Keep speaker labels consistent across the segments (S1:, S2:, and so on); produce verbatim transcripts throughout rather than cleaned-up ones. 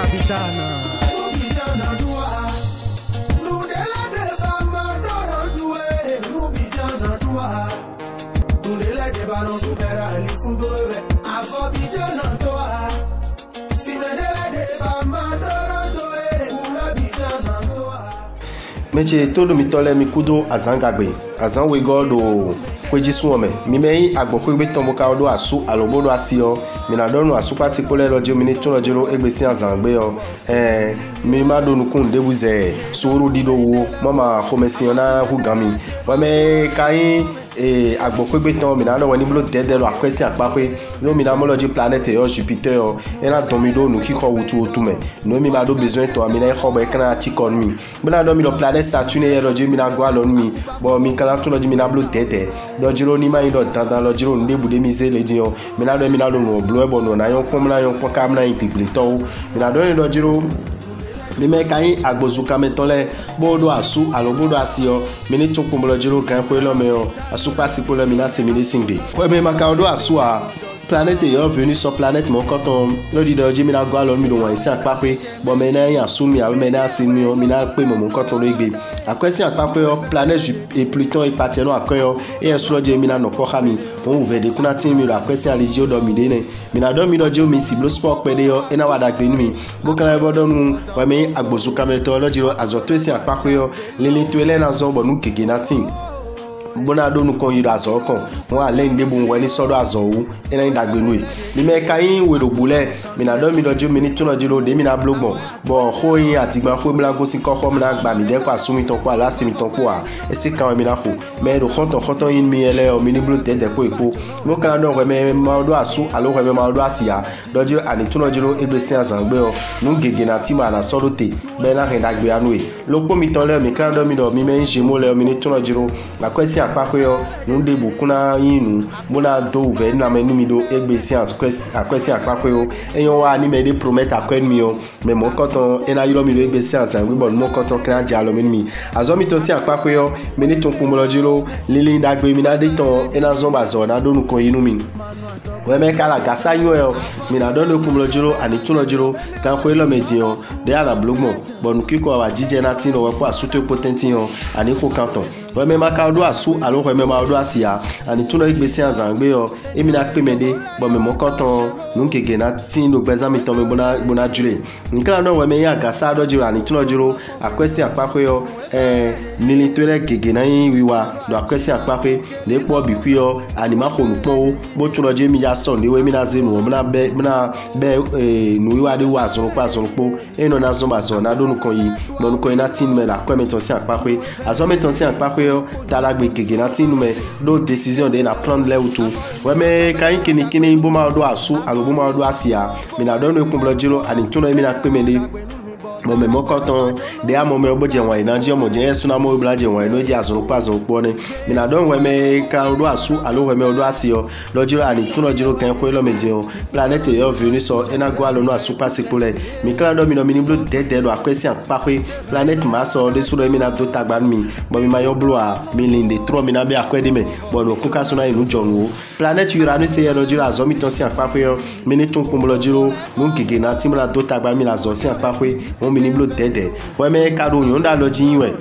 S1: capitana.
S2: Meche todo mi tole mi kudo azangagbe azan we godo kweji suome mi mei agbokwe be tombo ka odo asu alobodo asio mi na donu asu pati pole lojo mi ni tun lojero egbesi azangbe yo eh mi ma donu kun debuze suru dido wo mama komesiona hugami wa me kai e agbokwe be ton mi na do woni blo dede lo akwesi apape no mi na mo lojo planet yo Jupiter yo ena domi do nu kiko wutu otume no mi ma do besoin to mi na khobo e kana tikon mi bla do mi do planet Saturne ye lojo mi na gwa lon mi bo mi kala to lojo mi na blo dede lojiro ni ma ido dandan lojiro ndebu de mi ze leji yo mi na do mi na lo no blo e bo no na yon pom na yon pom kam na yin people to mi na do ni lojiro mi me kai agbozuka metole bodo asu alobodo asio mi ni tun pom lojiro kan ko lo me yo asu pasi ko lo mi na se mi ni singbe ko me ma ka odo asu a planète est venu sur planète mon quand on le dit de Jimmy na gwa lo mi do wan si apape bo me na yan su mi a me na si mi o mi na pe mon quand on le gbe après si apape planète et Pluton et Pateno akoyo et sur le Jimmy na no ko khami on ouvert de kuna tin mi après si aligio do mi de ne mi na do mi do je mi si blo sport pe de yo e na wada gbe mi bo kan bo do nu wa me agbozuka meto lo jiro azoto si apape yo lele to ele na zo bo nu keke na tin bona do nu kon yira zo kon won ale nde bu woni sodo azo wu ena ndagbe nu e mi me kayin we do bule mi na do mi do jo mi ni tun lo jiro de mi na blogbon bo ho yin ati gba fo mi la go si koko mi na gba mi de pa su mi ton po ala si mi ton po a e si kan mi na ko me do konton konton yin mi ele o mi ni blo de de ko epo mo kan do re me ma do asu alo re me ma do asia do jiro ani tun lo jiro egbesi azangbe o nu gege na ti ma na sodo te be na rin dagbe anu e lo po mi ton le mi kan do mi do mi me njemo le o mi ni tun lo jiro la kwesi apape yo nu de bukuna yinu bona do ve na menu mi do egbesi akwesi akwesi apape yo eyon wa ni me de promet akwen mi yo me mo koton ena yiro mi do egbesi azangbe bon mo koton kran ja lo mi azo mi to si apape yo me ni ton pomolojiro lili dagbe mi na de ton ena zomba zo na do nu ko yinu mi we me kala gasa yo yo mi na do le pomolojiro ani tunojiro kan ko lo meji yo de ala blogmo bon kiko wa jije na tin o we po asute potenti yo ani ko kanton we me makado asu alo we me ma do asia ani tuno igbesi azangbe yo emi na pe mede bon me mo koton nu keke na tin do gbeza mi ton me bona bona jure nkala no we me ya gasa do jiro ani tunojiro akwesi apape yo eh military gege na yin wiwa do akwesi apape de po bi ku yo ani ma ko nu pon bo tuno je mi ya son de we mi na zenu bona be bona be eh nu wiwa de wa so pa so po e no na zo ba so na do nu kon yi no nu kon na tin me la ko meton si apape aso meton si apape yo talagbe kege na tin me do decision de na prendre le utu we me kan kini kini bo ma do asu alo bo ma do asia mi na do no kumblo jiro ani tuno mi na pe me de mo me mo koton de a mo me obo je wan ina je mo je suna mo bla je wan no je azuru pa zo po ni mi na don we me ka do asu alo we me do asio lo jiro ani tuno jiro kan ko lo meje o planet e yo venu so ena gwa lo no asu pa se pole mi kala do mi no mi ni blo de de do akwesi an pa pe planet ma so de su do mi na do tagban mi bo mi ma yo blo a mi linde tro mi na be akwedi me bo no kuka suna inu jonwo planet Uranus e lo jiro azo mi ton si an pa pe yo mi ni tun kun lo jiro mu gege na ti mo na do tagban mi na zo si an pa pe mi ni blo dede we me kado yon da lo jin we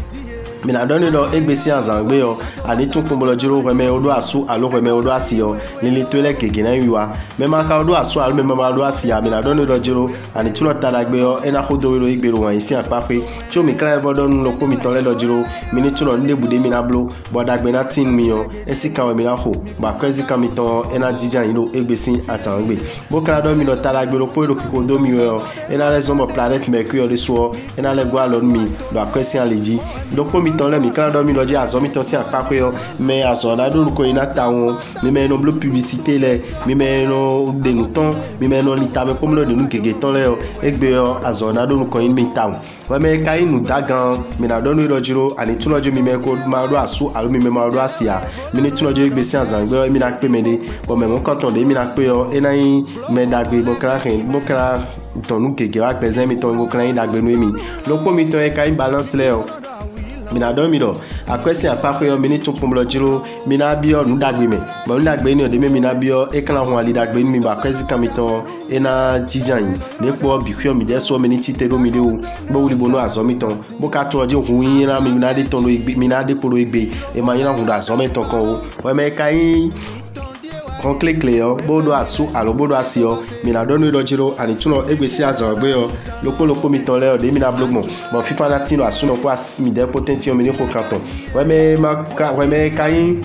S2: mi na do ni lo egbesi azangbe yo ani tun pomolo jiro we me odo asu alo we me odo asio lili to le kege na yiwa me ma ka odo asu alo me ma odo asia mi na do ni lo jiro ani tulo talagbe yo ena khodo lo igbero wan isi apape cho mi kla bo do nu lo ko mi ton le lo jiro mi ni tulo nle bude mi na blo bo dagbe na tin mi yo esi kan we mi na ho ba kwezi kan mi ton ena jijan ilo egbesi azangbe bo kla do mi lo talagbe lo po lo kiko do mi yo ena le zombo planet Mercury de so ena le gwa lo mi do akwesi an leji do po mi ton le mi kan do mi lo je azo mi ton si apape yo me azo na do ko ina ta won mi me no blo publicité le mi me no de nu ton mi me no ni ta me ko mo de nu gege ton le yo egbe yo azo na do ko in mi ta we me kai nu dagan mi na do no lo jiro ani tuno jo mi me ko ma do asu alo mi me ma do asia mi ni tuno jo egbe si azangbe mi na pe me de bo me mo konton de mi na pe yo ena yin me dagbe bo kra kin bo kra ton nu gege wa pe zen mi ton go kra yin dagbe nu mi lo po mi ton e kai balance le yo mina do mi do akwesi apako yo mini tun pomlo jiro mina bio nu dagbe me ba nu dagbe ni o de me mina bio e kan ho ali dagbe mi ba akwesi kan mi ton e na jijan yin le po bi kyo mi de so mini chite do mi de o bo wuli bono azo mi ton bo ka to je hun yin na mi na de ton lo igbe mi na de polo igbe e ma yin na hun da azo mi ton kan o we me kai kon click le yo bodo asu alo bodo asio mi na do no do jiro ani tuno egbesi azan gbe yo lopo lopo mi ton le o de mi na blog mo bo fifa na tino asu no ko as mi de potential mi ni ko kanton we me ma ka we me kai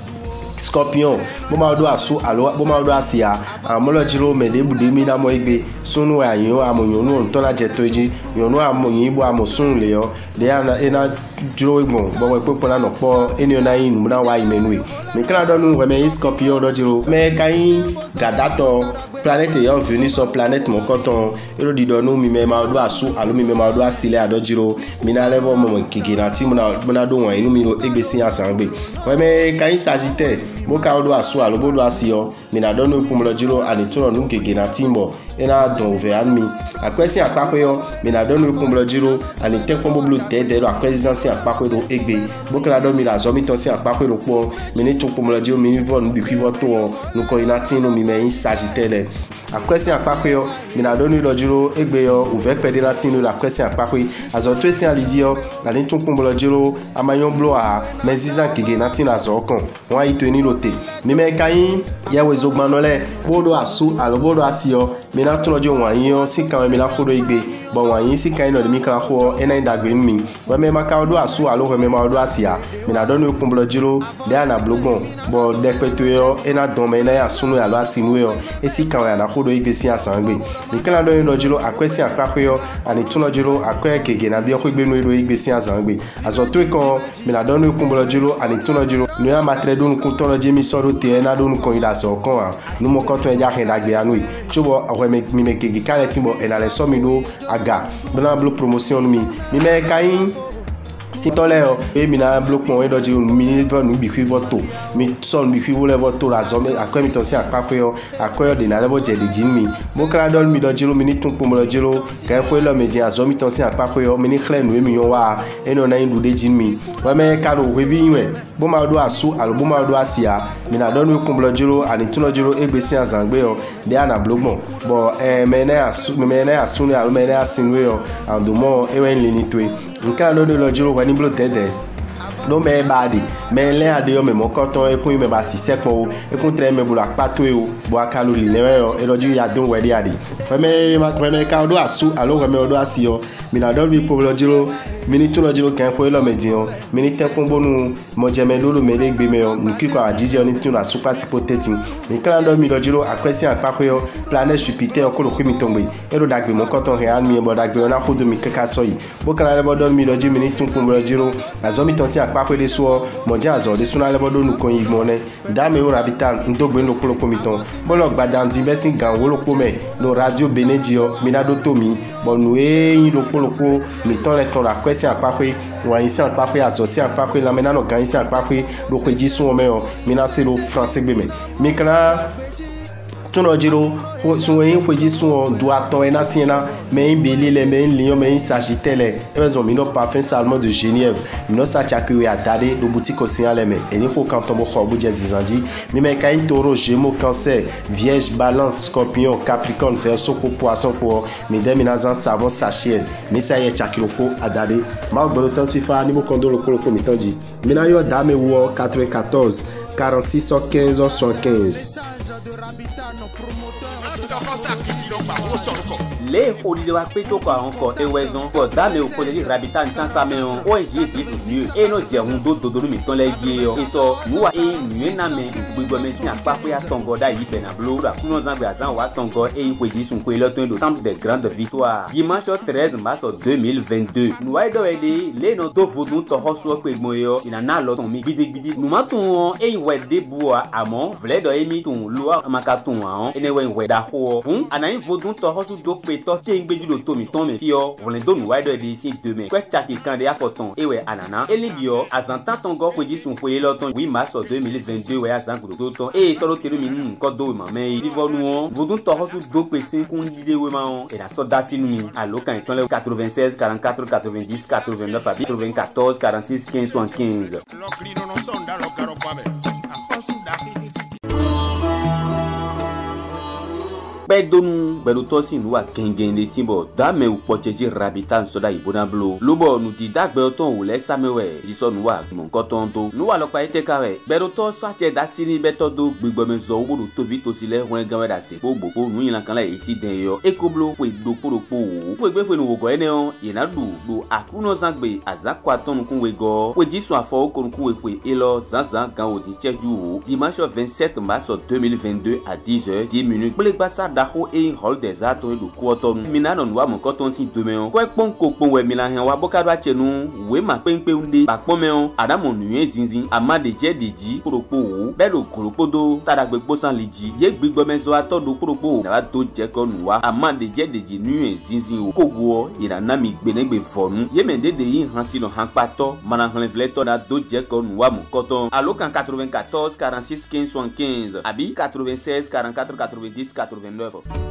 S2: Scorpion bo ma do asu alo bo ma do asia amolo jiro me de bude mi na mo igbe sunu ayin amoyon no ton la je toji yon no amoyin bo amosun le yo de ana ena jiro egbon bo we popo na no po eni ona yin mu na wa imenu e mi kana do nu we me Scorpion do jiro me kai gadato planète yo venu sur planète mon coton ero di do nu mi me ma do asu alo mi me ma do asile ado jiro mi na level mo kike na ti mo na mo na do won inu mi ro egbesi asan gbe we me kai Sagittaire bo ka do asu alo bo do asio mi na do nu kumlo jiro ani tuno nu kike na timbo ena don ve anmi akwesi apako yo mi na do nu kumlo jiro ani te kombo blu te de akwesi ansi apako do egbe bo ka do mi la zo mi ton si apako do po mi ni tun kumlo jiro mi ni vo nu bi kwivo to nu ko ina tin nu mi me Sagittaire akwesi apako yo mi na do nu do jiro egbe yo uve pede na tin nu akwesi apako azo to esi ali dio la ni tun kumlo jiro amayon blo a meziza kige na tin azo kan won ayi to ni lote mi me kayin yawe zogbanole bodo asu alo bodo asio mi na tun ojo wan yin si kan mi la kodo igbe bon wan yin si kan no de mi kan ko ena indagbe mi we me ma ka do asu alo we me ma do asia mi na do nu kumlo jiro de ana blogbon bo de peto yo ena don me na ya sunu alo asinu yo e si kan ya na kodo igbe si asangbe mi kan do yin jiro akwesi apako yo ani tun jiro akwe kege na bi o igbe nu ero igbe si asangbe azo to kan mi na do nu kumlo jiro ani tun jiro nu ya matre do nu kun ton jemi soro te na do nu kon ila so kan nu mo ko ton ja kin dagbe anu yi chubo awe mi me kege kale timbo ena le so mi lo aga bla blo promotion mi mi me kayin si tole o e mi na block mo e do ji mi va nu bi kwi voto mi so mi kwi wo le voto la zo me akwe mi ton si apako yo akwe yo de na level je de jin mi mo kra dol mi do jiro mi ni tun po mo do jiro ka ko lo me di azo mi ton si apako yo mi ni khle nu e mi yon wa e no na indu de jin mi wa me ka do we vi yin bo ma do asu alo bo ma do asia mi na do nu ko mo do jiro ani tun do jiro egbe si azangbe yo de ana block mo bo e me na asu me na asu ni alo me na asinwe yo ando mo e wen lini to nka no do jiro ni blo tede no me badi me le ade yo me mo koton e kun me ba si sepo e kun tre me bula pato e o bo akalu li le yo e loju ya don we di ade me ma me ka do asu alo me do asio mi na do bi po lojiro mi ni tun lojiro kan ko lo me dion mi ni te kun bonu mo je me lolo me le gbe me yo ni kiko ajije oni tun na super sipotetin mi kan do mi lojiro akwesi apako yo planet Jupiter ko lo ko mi tombe e do dagbe mo koton he an mi bo dagbe na ko do mi keka so yi bo kan le bo do mi lojiro mi ni tun kun lojiro azo mi ton si apako le so mo je azo de suna le bo do nu kon yi mo ne da me o rabitan ndogbe no ko ko mi ton bo lo gbadan di besin gan wo lo ko me lo radio benejio mi na do to mi bo nu e yin lo poloko mi ton le ton la kwesi apako wa yin si apako azo si apako la me na no gan si apako lo ko ji sun o me o mi na se lo français gbe me mi kana tun lo jiro sun yin ko ji sun o do aton e na siena me yin beli le me yin lion me yin Sagittaire e bezo mi no parfum salmon de Genève mi no sa chaku ya dade do boutique océan le me e ni ko kan tombo kho bu je zizanji mi me kain Taureau Gémeaux Cancer Vierge Balance Scorpion Capricorne Verseau ko Poisson ko mi de mi na zan savon sachet mi sa ye chakiro ko adade ma gboro tan fifa ni mo kondo lo ko ko mi tanji mi na yo dame wo quatre-vingt-quatorze quarante-six quinze soixante-quinze
S1: le olile wa peto ko encore e wezon ko dame o ko le rabitan sansa me on o je vivre mieux e no je hun do dodo mi ton le die yo e so mu wa e nu na me gbogbo me sin apapo ya tongo da yi be na blo ra kuno zan gbe azan wa tongo e yi ko ji sun ko le ton do temple de grande victoire dimanche treize mars deux mille vingt-deux nu wa do ele le no do vodun to hoso pe gbo yo ina na lo ton mi gidi gidi nu ma ton e yi we de bua amon vle do e mi ton lo amaka ton an ene we we da ho hun ana yi vodun tɔ hɔsu do petɔ tse ŋgbe judo tomi tɔn me fiɔ wòle do nu wa ɖe ɖe si deme kɔɛ tsaki kan ɖe afɔtɔn ewɛ anana elibiɔ azãtan tɔngɔ ƒe dzi sun ƒe lɔ tɔn huit mars deux mille vingt-deux wɛ azã gododo tɔn eye sɔɖo tero mi nu kɔ do mamɛ yi vivɔ nuwɔ vodun tɔ hɔsu do pe si kun yi de we ma wɔn ena sɔ da si nu mi alo kan itɔn lɛ quatre-vingt-seize quarante-quatre quatre-vingt-dix quatre-vingt-neuf abi quatre-vingt-quatorze quarante-six quinze soixante-quinze. Bedonu beruto si nuwa kengen de timbo dame u pocheji rabitan soda ibona blo lobo nu di dagbe oton wule samewe jiso nuwa mon koton to nuwa lo pa ite kawe beruto so ache da sini beto do gbigbo me zo wo to vi to sile won gan da se po gbogbo nu yin kan la esi den yo ekoblo pe do poropo wo pe pe nu wo go ene o ina du do akuno sangbe azakwa ton kun we go we jiso afo ko kun we pe elo zanzan kan o di cheju dimanche vingt-sept mars deux mille vingt-deux à dix heures dix minutes pour les basa daho e hall des arts do kuoto mina no wa mo koton si demain ko pon ko pon we mina hen wa bokado achenu we ma penpe unde papon me on adamo nuye zinzin amade je deji poropo wo be lo koropodo tadagbe gbosan liji ye gbigbo mezo atodo poropo na do je ko nuwa amade je deji nuye zinzin o kogo ira na mi gbenegbe fonu ye mende de yin han sino han pato mana han vleto da do je ko nuwa mo koton alo kan quatre-vingt-quatorze quarante-six quinze soixante-quinze abi quatre-vingt-seize quarante-quatre quatre-vingt-dix quatre-vingt-neuf.